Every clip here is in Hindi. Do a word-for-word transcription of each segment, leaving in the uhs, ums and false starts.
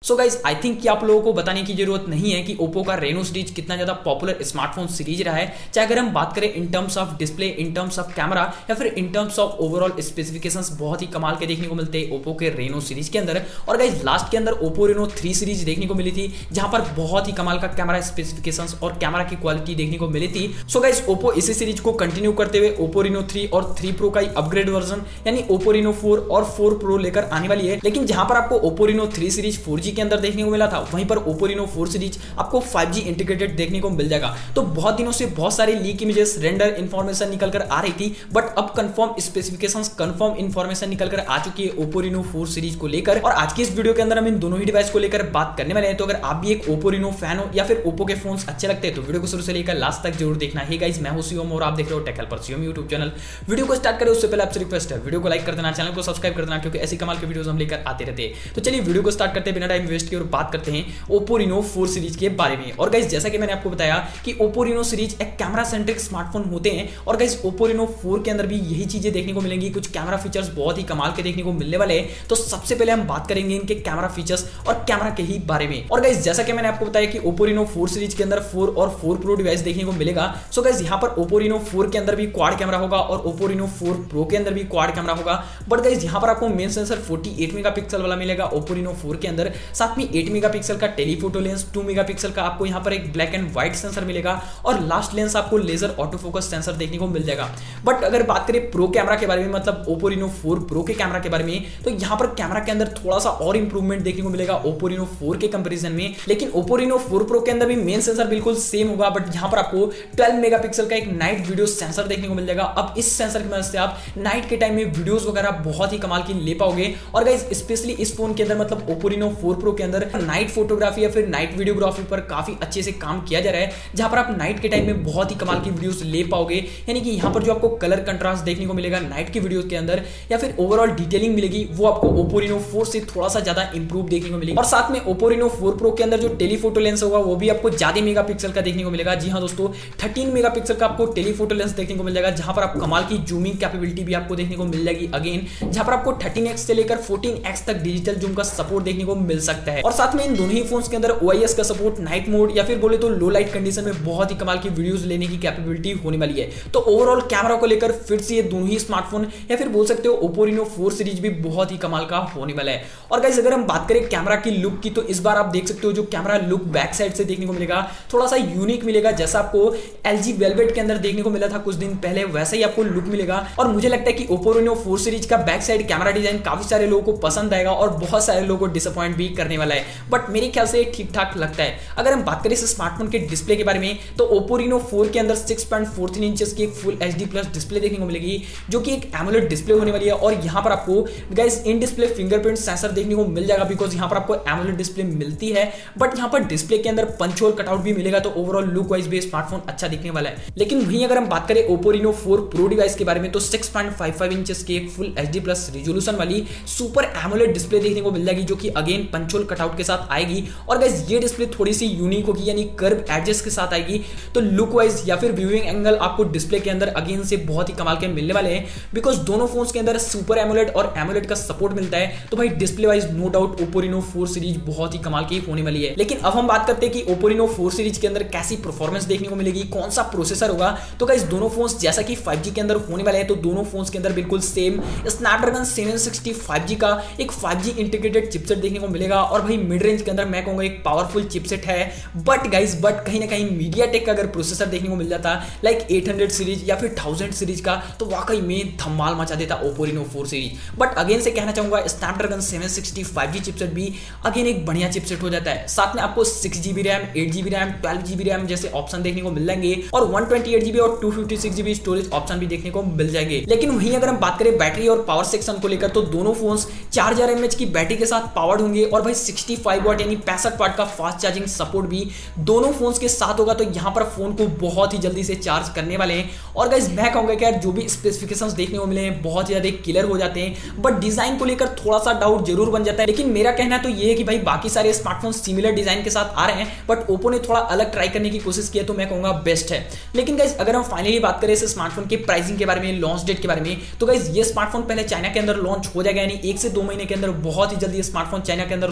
सो गाइस आई थिंक कि आप लोगों को बताने की जरूरत नहीं है कि ओप्पो का रेनो सीरीज कितना ज्यादा पॉपुलर स्मार्टफोन सीरीज रहा है, चाहे अगर हम बात करें in terms of display, in terms of camera या फिर in terms of overall specifications बहुत ही कमाल के देखने को मिलते हैं ओप्पो के रेनो सीरीज के अंदर। और गाइस लास्ट के अंदर ओप्पो रेनो थ्री सीरीज देखने को मिली थी, जहां पर बहुत ही कमाल का कैमरा स्पेसिफिकेशंस और कैमरा की क्वालिटी देखने को मिली थी। सो गाइस ओप्पो इसी सीरीज को कंटिन्यू करते हुए ओप्पो रेनो थ्री और थ्री प्रो का अपग्रेड वर्जन यानी ओप्पो रेनो फोर और फोर प्रो लेकर आने वाली है। लेकिन जहां पर आपको Oppo Reno three series four G के अंदर देखने को मिला था, वहीं पर ओप्पो रेनो फोर सीरीज आपको फाइव जी इंटीग्रेटेड देखने को मिल जाएगा। तो बहुत दिनों से बहुत सारे लीक इमेजेस, रेंडर इंफॉर्मेशन निकल कर आ रही थी, बट अब कंफर्म स्पेसिफिकेशंस, कंफर्म इंफॉर्मेशन निकल कर आ चुकी है ओप्पो रेनो फोर सीरीज को लेकर। और आज की इस वीडियो के अंदर हम इन दोनों ही डिवाइस को लेकर बात करने वाले हैं। तो अगर आप भी एक ओप्पो रेनो फैन हो या फिर ओप्पो के फोन्स अच्छे लगते हैं तो वीडियो को शुरू से लेकर लास्ट तक जरूर देखना है। गाइस मैं हूं शिवम और आप देख रहे हो tech helper Shivam YouTube channel. Video को स्टार्ट करें उससे पहले आपसे रिक्वेस्ट है वीडियो को लाइक कर देना, चैनल को सब्सक्राइब कर देना, क्योंकि ऐसी कमाल के वीडियोस हम लेकर आते रहते हैं। तो चलिए वीडियो को स्टार्ट करते हैं बिना टाइम वेस्ट किए और बात करते हैं ओप्पो रेनो फोर सीरीज के बारे में। और गाइस जैसा कि मैंने आपको बताया कि ओप्पो रेनो सीरीज एक कैमरा सेंट्रिक स्मार्टफोन होते हैं और गाइस ओप्पो रेनो फोर के अंदर भी यही चीजें देखने को मिलेंगी। कुछ कैमरा फीचर्स बहुत ही कमाल के देखने को मिलने वाले हैं। तो सबसे पहले हम बात करेंगे इनके कैमरा फीचर्स और कैमरा के ही बारे में। और गाइस जैसा कि मैंने आपको बताया कि ओप्पो रेनो फोर सीरीज के अंदर फोर और फोर प्रो डिवाइस देखने को मिलेगा। सो गाइस यहां पर ओप्पो रेनो फोर के अंदर भी क्वाड कैमरा होगा और ओप्पो रेनो फोर प्रो के अंदर भी क्वाड कैमरा होगा। बट गाइस यहां पर आपको main sensor forty eight megapixel वाला मिलेगा ओप्पो रेनो फोर के अंदर, साथ में एट मेगापिक्सल का टेलीफोटो लेंस, टू मेगापिक्सल का आपको यहां पर एक ब्लैक एंड व्हाइट सेंसर मिलेगा और लास्ट लेंस आपको लेजर ऑटो फोकस सेंसर देखने को मिल जाएगा। बट अगर बात करें प्रो कैमरा के बारे में, मतलब ओप्पो रेनो फोर प्रो के कैमरा के बारे में, तो यहां पर कैमरा के अंदर थोड़ा सा और इंप्रूवमेंट देखने को मिलेगा ओप्पो रेनो फोर के कंपैरिजन में। लेकिन ओप्पो रेनो फोर प्रो के अंदर भी मेन सेंसर बिल्कुल सेम होगा, बट यहां पर आपको ट्वेल्व मेगापिक्सल का एक नाइट वीडियो सेंसर देखने को मिल जाएगा। अब इस सेंसर की मदद से आप नाइट के टाइम में वीडियोस वगैरह बहुत ही कमाल की ले पाओगे। और गाइस स्पेशली इस फोन के अंदर, मतलब ओप्पो रेनो फोर प्रो के अंदर नाइट फोटोग्राफी या फिर नाइट वीडियोग्राफी पर काफी अच्छे से काम किया जा रहा है, जहां पर आप नाइट के टाइम में बहुत ही कमाल की वीडियोस ले पाओगे। यानी कि यहां पर जो आपको कलर कंट्रास्ट देखने को मिलेगा नाइट की वीडियोस के अंदर या फिर ओवरऑल डिटेलिंग मिलेगी, वो आपको ओप्पो रेनो फोर से थोड़ा सा ज्यादा इंप्रूव देखने को मिलेगी। और साथ में ओप्पो रेनो फोर प्रो के अंदर जो टेलीफोटो लेंस होगा वो भी आपको ज्यादा मेगापिक्सल का देखने को मिलेगा। जी हां दोस्तों, थर्टीन मेगापिक्सल का आपको टेलीफोटो लेंस देखने को मिल जाएगा, जहां पर आप कमाल की जूमिंग कैपेबिलिटी भी आपको देखने को मिल जाएगी अगेन, जहां पर आपको थर्टीन एक्स से लेकर फोर्टीन एक्स तक डिजिटल जूम का सपोर्ट देखने को मिल सकता है। और साथ में इन दोनों ही फोन्स के अंदर ओ आई एस का सपोर्ट, नाइट मोड या फिर बोले तो लो लाइट कंडीशन में बहुत ही कमाल की वीडियोस लेने की कैपेबिलिटी होने वाली है। तो ओवरऑल कैमरा को लेकर फिर से ये दोनों ही स्मार्टफोन या फिर बोल सकते हो ओप्पो रेनो फोर सीरीज भी बहुत ही कमाल का होने वाला है। और गाइस अगर हम बात करें कैमरा की लुक की, तो इस बार आप देख सकते हो जो कैमरा लुक बैक साइड से देखने को मिलेगा थोड़ा सा यूनिक मिलेगा, जैसा आपको एलजी वेलवेट के अंदर देखने को मिला था कुछ दिन पहले, वैसा ही आपको लुक मिलेगा। और मुझे लगता है कि ओप्पो रेनो फोर सीरीज का बैक साइड कैमरा डिजाइन काफी सारे लोगों को पसंद आएगा और बहुत सारे लोगों को डिसअपॉइंट भी करने वाला है, बट मेरे ख्याल से ठीक ठाक लगता है। अगर हम बात करें इस स्मार्टफोन के डिस्प्ले के बारे में, तो ओप्पो रेनो फोर के अंदर six point four three inches की एक फुल एचडी प्लस डिस्प्ले देखने को मिलेगी, जो कि एक एमोलेड डिस्प्ले होने वाली है। और यहां पर आपको guys in display fingerprint sensor देखने को मिल जाएगा, बिकॉज यहां पर आपको एमोलेड डिस्प्ले मिलती है, बट यहां पर डिस्प्ले के अंदर पंच होल कटआउट भी मिलेगा। तो ओवरऑल लुक वाइज भी स्मार्टफोन अच्छा दिखने वाला है। लेकिन वहीं अगर हम बात करें Oppo Reno four pro device के बारे में, तो six point five five inches की एक फुल एचडी प्लस रिजोल्यूशन वाली सुपर एमोलेड डिस्प्ले देखने को मिल जाएगी, जो कि अगेन पंच होल कटआउट के साथ आएगी। और गाइस ये डिस्प्ले थोड़ी सी यूनिक होगी, यानी कर्व एडजस्ट के साथ आएगी। तो लुक वाइज या फिर व्यूइंग एंगल आपको डिस्प्ले के अंदर अगेन से बहुत ही कमाल के मिलने वाले हैं, बिकॉज दोनों फोन्स के अंदर सुपर एमोलेड और एमोलेड का सपोर्ट मिलता है। तो भाई display wise no doubt Oppo Reno four series बहुत ही कमाल की होने वाली है। लेकिन अब हम बात करते हैं कि ओप्पो रेनो फोर सीरीज के अंदर कैसी परफॉर्मेंस देखने को मिलेगी, कौन सा प्रोसेसर होगा। तो गाइस दोनों फोन्स जैसा कि फाइव जी के अंदर होने वाले हैं, तो दोनों फोन्स के अंदर बिल्कुल same Snapdragon seven sixty five G का एक फाइव जी इंटीग्रेटेड चिपसेट देखने को मिलेगा। और भाई मिड रेंज के अंदर मैं कहूंगा एक पावरफुल चिपसेट है। बट गाइस बट कहीं ना कहीं मीडियाटेक का अगर प्रोसेसर देखने को मिल जाता लाइक एट हंड्रेड सीरीज या फिर थाउजेंड सीरीज का, तो वाकई में धमाल मचा देता Oppo Reno four series. But again से कहना चाहूंगा Snapdragon seven sixty five G chipset भी अगेन एक बढ़िया चिपसेट हो जाता है। साथ में आपको six GB RAM, eight GB RAM, twelve GB RAM जैसे ऑप्शन देखने को मिल जाएंगे और वन ट्वेंटी एट जीबी और two fifty six GB storage option भी देखने को मिल जाएंगे। लेकिन वहीं अगर हम बात करें बैटरी और पावर सेक्शन को लेकर, तो दोनों फोन्स चार हजार एमएच की बैटरी के साथ पावर्ड होंगे और भाई सिक्सटी फाइव वाट यानी पैंसठ वाट का फास्ट चार्जिंग सपोर्ट भी दोनों फोन्स के साथ होगा। तो यहां पर फोन को बहुत ही जल्दी से चार्ज करने वाले हैं। और गाइस मैं कहूंगा कि यार जो भी स्पेसिफिकेशंस देखने को मिले हैं बहुत ही ज्यादा क्लियर हो जाते हैं, बट डिजाइन को लेकर थोड़ा सा डाउट जरूर बन जाता है। लेकिन मेरा कहना तो ये है कि भाई बाकी सारे स्मार्टफोन सिमिलर डिजाइन के साथ आ रहे हैं, बट ओप्पो ने थोड़ा अलग ट्राई करने की कोशिश की है, तो मैं कहूंगा बेस्ट है। लेकिन गाइस अगर हम फाइनली बात करें इस स्मार्टफोन के प्राइसिंग के बारे में, लॉन्च डेट के बारे में, तो गाइस ये स्मार्टफोन पहले चाइना के अंदर लॉन्च हो जाएगा, यानी एक से दो महीने के अंदर बहुत ही जल्दी स्मार्टफोन चाइना के अंदर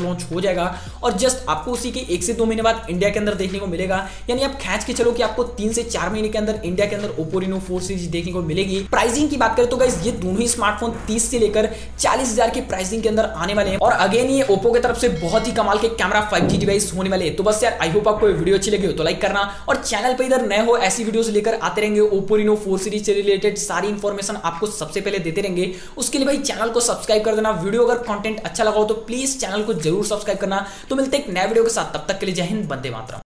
लॉन्च हो जाएगा और जस्ट आपको उसी के एक से दो महीने बाद इंडिया के अंदर देखने को मिलेगा। यानी आप खींच के चलो कि आपको तीन से चार महीने के अंदर इंडिया के अंदर Oppo Reno फोर सीरीज देखने को मिलेगी। प्राइसिंग की बात करें तो गाइस ये दोनों ही स्मार्टफोन तीस से लेकर चालीस हजार की प्राइसिंग के अंदर आने वाले हैं और अगेन ये Oppo की तरफ से बहुत ही कमाल के कैमरा फाइव जी डिवाइस होने वाले हैं। तो बस यार आई होप आपको वीडियो अच्छी लगी हो तो लाइक करना और चैनल पे इधर नए हो ऐसी वीडियोस लेकर आते रहेंगे। Oppo Reno फोर सीरीज से रिलेटेड सारी इंफॉर्मेशन आपको सबसे पहले देते रहेंगे। उसके लिए भाई चैनल को सब्सक्राइब कर देना। वीडियो अगर कंटेंट अच्छा लगा हो तो प्लीज चैनल को जरूर सब्सक्राइब करना। तो मिलते हैं एक नए वीडियो के साथ, तब तक के लिए जय हिंद, वंदे मातरम।